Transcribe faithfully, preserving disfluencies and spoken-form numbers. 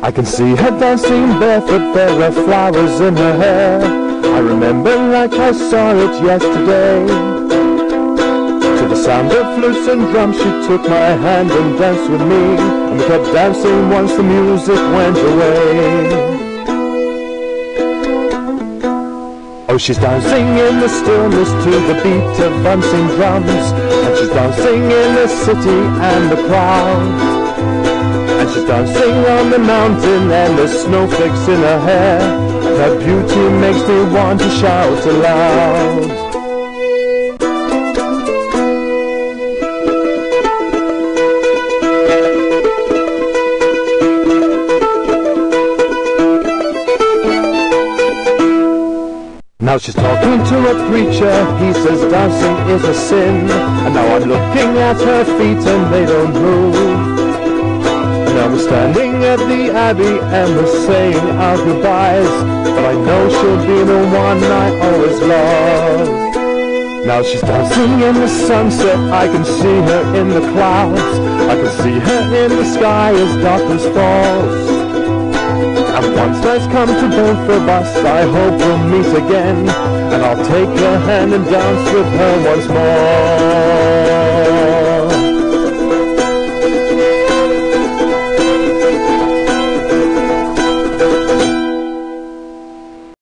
I can see her dancing barefoot, there are flowers in her hair. I remember like I saw it yesterday. To the sound of flutes and drums she took my hand and danced with me, and we kept dancing once the music went away. Oh, she's dancing in the stillness to the beat of unseen drums, and she's dancing in the city and the crowd. And she's dancing on the mountain and the snowflakes in her hair. Her beauty makes me want to shout aloud. Now she's talking to a preacher, he says dancing is a sin. And now I'm looking at her feet and they don't move. Now we're standing at the Abbey and we're saying our goodbyes, but I know she'll be the one I always love. Now she's dancing in the sunset, I can see her in the clouds, I can see her in the sky as darkness falls. And once time's come to both of us, I hope we'll meet again, and I'll take her hand and dance with her once more.